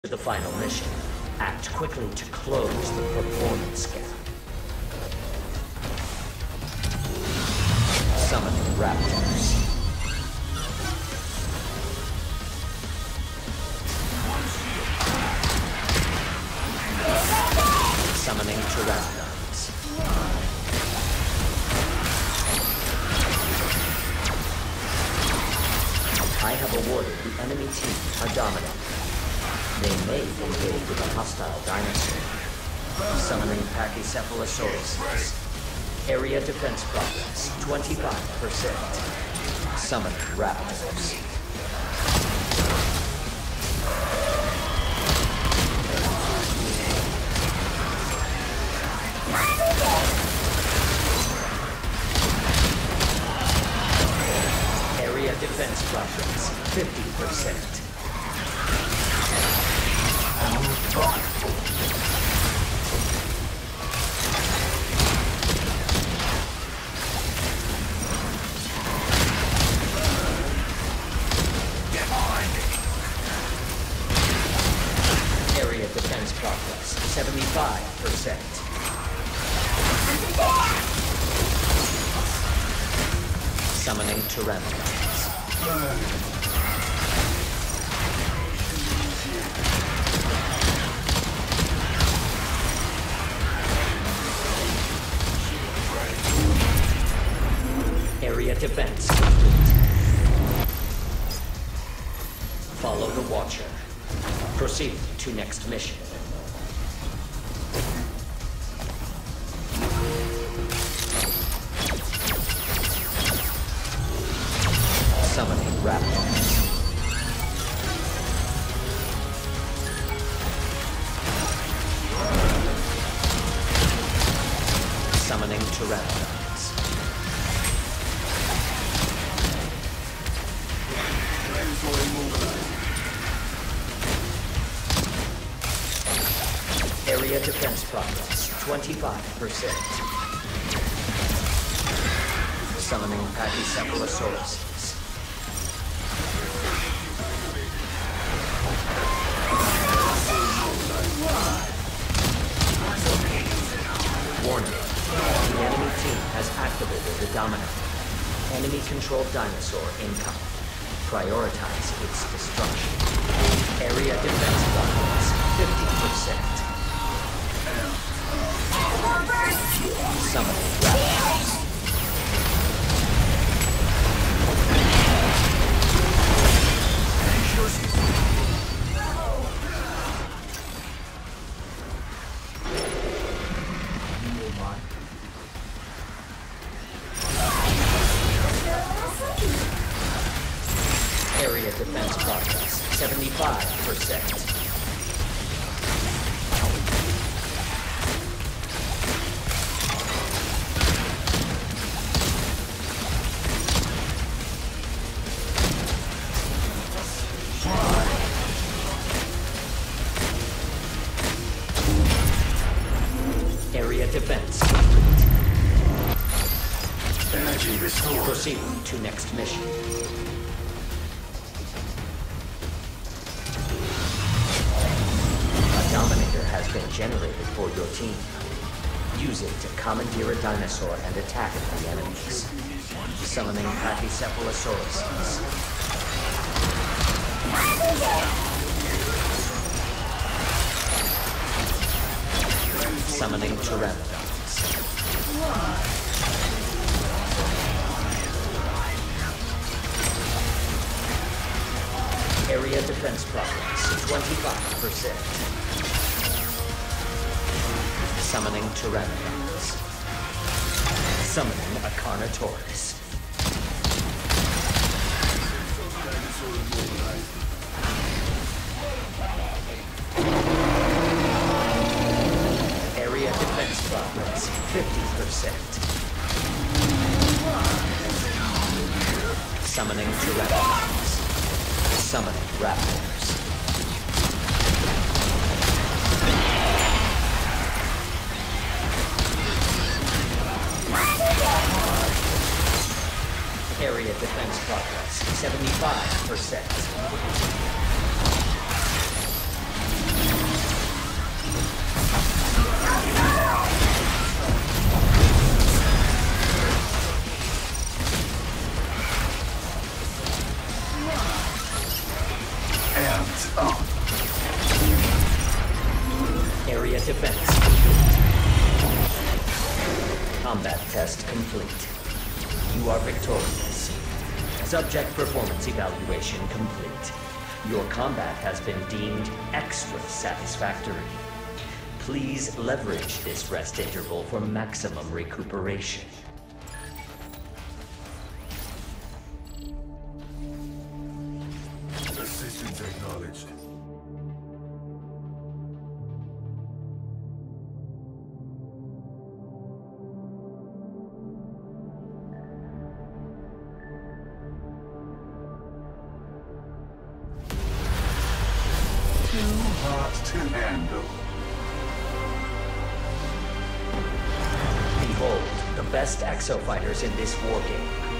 The final mission. Act quickly to close the performance gap. Summoning raptors. Summoning pteranodons. I have awarded the enemy team a dominant. They may engage with a hostile dinosaur. Summoning Pachycephalosaurus. Area defense progress, 25%. Summoning raptors. Area defense progress, 50%. Area defense progress, 75%. Summoning pteranodons. Area defense complete. Follow the Watcher. Proceed to next mission. Summoning raptors. Summoning pteranodons. Area defense progress, 25%. Summoning Pachycephalosaurus. Warning. The enemy team has activated the Dominant. Enemy-controlled dinosaur incoming. Prioritize its destruction. Area defense progress, 50%. Summoning raptors. Area defense progress, 75%. Area defense complete. Energy restored. Proceed to next mission. A Dominator has been generated for your team. Use it to commandeer a dinosaur and attack the enemies. Summoning Pachycephalosaurus. Summoning pteranodons. Area defense progress, 25%. Summoning pteranodons. Summoning a Carnotaurus. Area defense progress, 50%. Summoning pteranodons. Summoning raptors. Area defense progress, 75%. defense complete. Combat test complete. You are victorious. Subject performance evaluation complete. Your combat has been deemed extra satisfactory. Please leverage this rest interval for maximum recuperation. Assistance acknowledged. Too hot to handle. Behold, the best exo fighters in this war game.